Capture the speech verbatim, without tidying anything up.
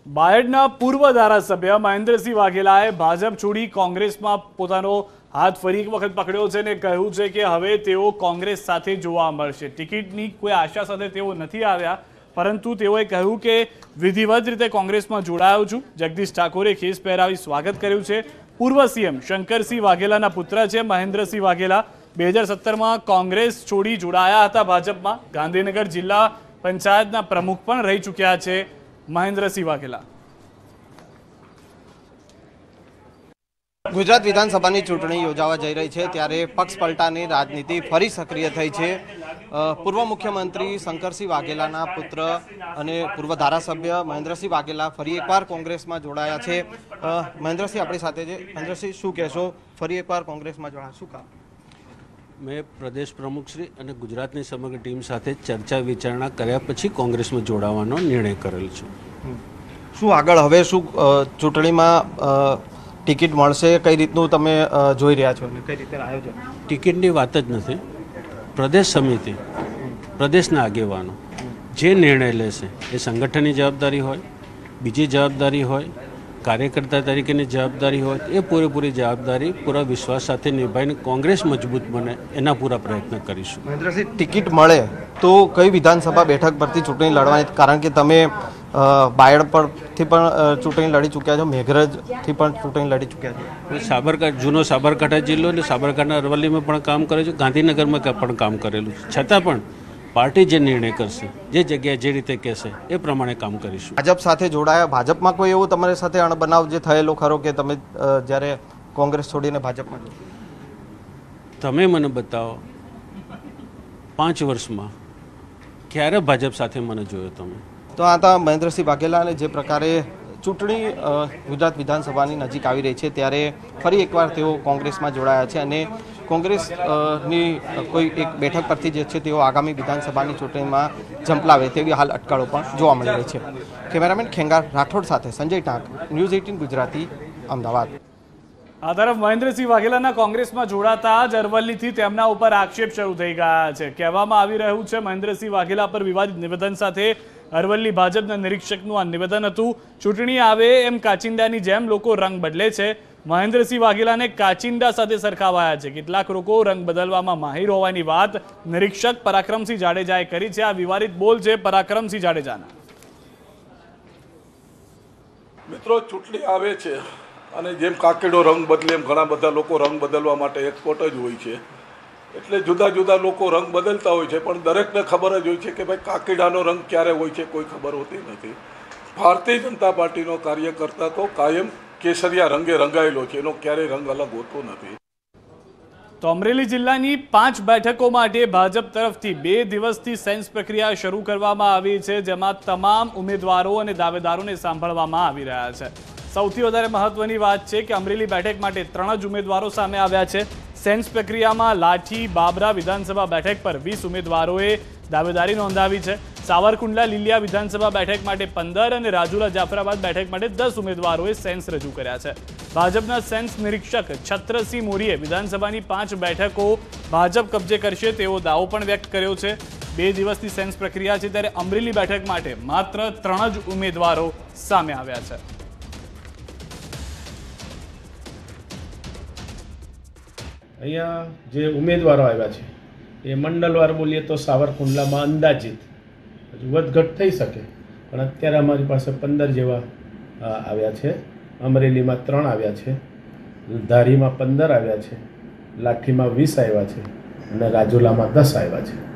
બાયડના પૂર્વ ધારાસભ્ય મહેન્દ્રસિંહ વાઘેલાએ ભાજપ છોડી કોંગ્રેસમાં પોતાનો હાથ ફરી એક વખત પકડ્યો છે અને કહ્યું છે કે હવે તેઓ કોંગ્રેસ સાથે જોવા મળશે। ટિકિટની કોઈ આશા સાથે તેઓ નથી આવ્યા, પરંતુ તેઓએ કહ્યું કે વિધિવત રીતે કોંગ્રેસમાં જોડાયો છું। જગદીશ ઠાકોરે ખેસ પહેરાવી સ્વાગત કર્યું છે। પૂર્વ સીએમ શંકરસિંહ વાઘેલાના પુત્ર છે મહેન્દ્રસિંહ વાઘેલા। બે હજાર સત્તરમાં કોંગ્રેસ છોડી જોડાયા હતા ભાજપમાં। ગાંધીનગર જિલ્લા પંચાયતના પ્રમુખ પણ રહી ચૂક્યા છે મહેન્દ્રસિંહ વાઘેલા। ગુજરાત વિધાનસભાની ચૂંટણી યોજાવા જઈ રહી છે ત્યારે પક્ષ પલટાની રાજનીતિ ફરી સક્રિય થઈ છે। પૂર્વ મુખ્યમંત્રી શંકરસિંહ વાઘેલાના પુત્ર અને પૂર્વ ધારાસભ્ય મહેન્દ્રસિંહ વાઘેલા ફરી એકવાર કોંગ્રેસમાં જોડાયા છે। મહેન્દ્રસિંહ આપણી સાથે છે। મહેન્દ્રસિંહ, શું કહેશો? ફરી એકવાર કોંગ્રેસમાં જોડાયા, શું કામ? મેં પ્રદેશ પ્રમુખશ્રી અને ગુજરાતની સમગ્ર ટીમ સાથે ચર્ચા વિચારણા કર્યા પછી કોંગ્રેસમાં જોડાવાનો નિર્ણય કરેલ છે। શું આગળ હવે શું ચૂંટણીમાં ટિકિટ મળશે? કઈ રીતનું તમે જોઈ રહ્યા છો? કઈ રીતે આયોજન? ટિકિટની વાત જ નથી। પ્રદેશ સમિતિ, પ્રદેશના આગેવાનો જે નિર્ણય લેશે એ સંગઠનની જવાબદારી હોય, બીજી જવાબદારી હોય, કાર્યકર્તા તરીકેની જવાબદારી હોય, એ પૂરેપૂરી જવાબદારી પૂરા વિશ્વાસ સાથે નિભાઈને કોંગ્રેસ મજબૂત બને એના પૂરા પ્રયત્ન કરીશું। મહેન્દ્રસિંહ, ટિકિટ મળે તો કઈ વિધાનસભા બેઠક પરથી ચૂંટણી લડવાની? કારણ કે તમે બાયડ પરથી પણ ચૂંટણી લડી ચૂક્યા છો, મેઘરજથી પણ ચૂંટણી લડી ચૂક્યા છો। સાબરકાંઠા, જૂનો સાબરકાંઠા જિલ્લો એટલે સાબરકાંઠા અરવલ્લીમાં પણ કામ કર્યું છે, ગાંધીનગરમાં પણ કામ કરેલું છે। છતાં પણ પાર્ટી જે નિર્ણય કરશે, જે જગ્યાએ જે રીતે કહેશે એ પ્રમાણે કામ કરીશું। ભાજપ સાથે જોડાયા, ભાજપમાં કોઈ એવું તમારી સાથે અણબનાવ જે થયેલો ખરો કે તમે જ્યારે કોંગ્રેસ છોડીને ભાજપમાં? તમે મને બતાવો પાંચ વર્ષમાં ક્યારે ભાજપ સાથે મને જોયો તમે? તો આ હતા મહેન્દ્રસિંહ વાઘેલા, અને જે પ્રકારે ચૂંટણી ગુજરાત વિધાનસભાની નજીક આવી રહી છે ત્યારે ફરી એકવાર તેઓ કોંગ્રેસમાં જોડાયા છે અને કોંગ્રેસની કોઈ એક બેઠક પરથી જે છે તેઓ આગામી વિધાનસભાની ચૂંટણીમાં ઝંપલાવે તેવી હાલ અટકળો પણ જોવા મળી રહી છે। કેમેરામેન ખેંગાર રાઠોડ સાથે સંજય ટાંક, ન્યૂઝ એટીન ગુજરાતી, અમદાવાદ। આ તરફ મહેન્દ્રસિંહ વાઘેલાના કોંગ્રેસમાં જોડાતા જ અરવલ્લીથી તેમના ઉપર આક્ષેપ શરૂ થઈ ગયા છે। કહેવામાં આવી રહ્યું છે મહેન્દ્રસિંહ વાઘેલા પર વિવાદિત નિવેદન સાથે અરવલ્લી ભાજપના નિરીક્ષકનું આ નિવેદન હતું। ચૂંટણી આવે એમ કાચિંડાની જેમ લોકો રંગ બદલે છે। મહેન્દ્રસિંહ વાઘેલાને કાચિંડા સાથે સરખાવાયા છે। કેટલાક લોકો રંગ બદલવામાં માહિર હોવાની વાત નિરીક્ષક પરાક્રમસિંહ જાડેજાએ કરી છે। આ વિવાદિત બોલ છે પરાક્રમસિંહ જાડેજાના। મિત્રો, ચૂંટણી આવે છે અને જેમ કાકીડો રંગ બદલે એમ ઘણા બધા લોકો રંગ બદલવા માટે એક્સપર્ટ જ હોય છે। એટલે જુદા જુદા લોકો રંગ બદલતા હોય છે, પણ દરેકને ખબર જ હોય છે કે ભાઈ કાકીડાનો રંગ ક્યારે હોય છે કોઈ ખબર હોતી નથી। ભારતીય જનતા પાર્ટીનો કાર્યકર્તા તો કાયમ કેસરિયા રંગે રંગાયેલો છે, એનો ક્યારેય રંગ અલગ હોતો નથી। તો અમરેલી જિલ્લાની પાંચ બેઠકો માટે ભાજપ તરફથી બે દિવસથી સેન્સ પ્રક્રિયા શરૂ કરવામાં આવી છે, જેમાં તમામ ઉમેદવારો અને દાવેદારોને સાંભળવામાં આવી રહ્યા છે। સૌથી વધારે મહત્વની વાત છે કે અમરેલી બેઠક માટે ત્રણ જ ઉમેદવારો સામે આવ્યા છે। સેન્સ પ્રક્રિયામાં લાઠી બાબરા વિધાનસભા બેઠક પર વીસ ઉમેદવારોએ દાવેદારી નોંધાવી છે। સાવરકુંડલા લીલિયા વિધાનસભા બેઠક માટે પંદર અને રાજુલા જાફરાબાદ બેઠક માટે દસ ઉમેદવારોએ સેન્સ રજૂ કર્યા છે। ભાજપના સેન્સ નિરીક્ષક છત્રસિંહ મોરીએ વિધાનસભાની પાંચ બેઠકો ભાજપ કબજે કરશે તેવો દાવો પણ વ્યક્ત કર્યો છે। બે દિવસની સેન્સ પ્રક્રિયા છે ત્યારે અમરેલી બેઠક માટે માત્ર ત્રણ જ ઉમેદવારો સામે આવ્યા છે। અહીંયા જે ઉમેદવારો આવ્યા છે એ મંડળવાર બોલીએ તો સાવરકુંડલામાં અંદાજિત હજુ વધઘટ થઈ શકે, પણ અત્યારે અમારી પાસે પંદર જેવા આવ્યા છે। અમરેલીમાં ત્રણ આવ્યા છે, ધારીમાં પંદર આવ્યા છે, લાઠીમાં વીસ આવ્યા છે અને રાજુલામાં દસ આવ્યા છે।